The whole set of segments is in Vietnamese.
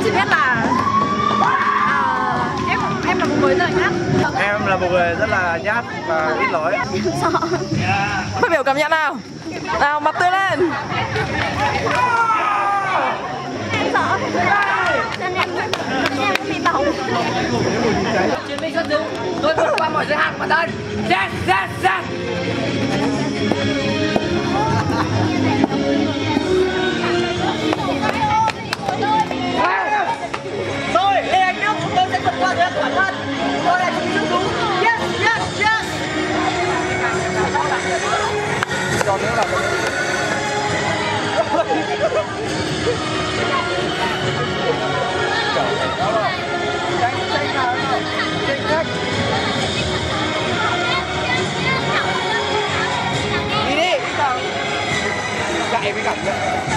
chỉ biết là em là một người rất là nhát. Em là một người rất là nhát và ít nói. Sợ. Phát biểu cảm nhận nào. Nào, mặt tươi lên. Em sợ. Chân em bị bỏng. Chiến binh xuất dũng, tôi vượt qua mọi giới hạn của bản thân. Yes, yes, yes. Tôi, Lê Anh Đức, tôi sẽ vượt qua giới hạn của bản thân. Tôi là chiến binh xuất dũng. Yes, yes, yes. Còn nữa là Đi đi. Chạy với cảnh vậy.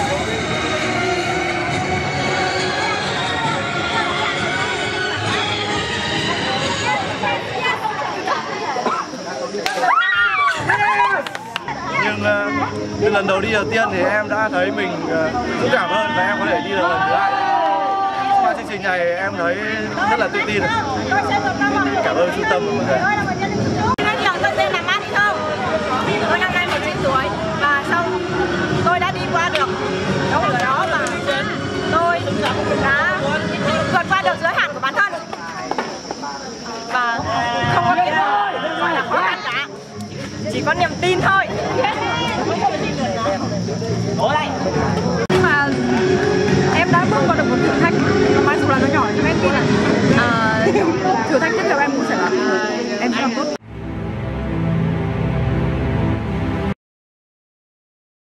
nhưng lần đầu đi đầu tiên thì em đã thấy mình dũng cảm hơn và em có thể đi được lần thứ hai. Qua chương trình này em thấy rất là tự tin. Cảm ơn trung tâm và mọi người. Tôi tên là Mát Thơm. Tôi năm nay 19 tuổi và xong tôi đã đi qua được đống lửa đó và tôi đã vượt qua được giới hạn của bản thân và không có cái gì gọi là khó khăn cả, chỉ có niềm tin thôi.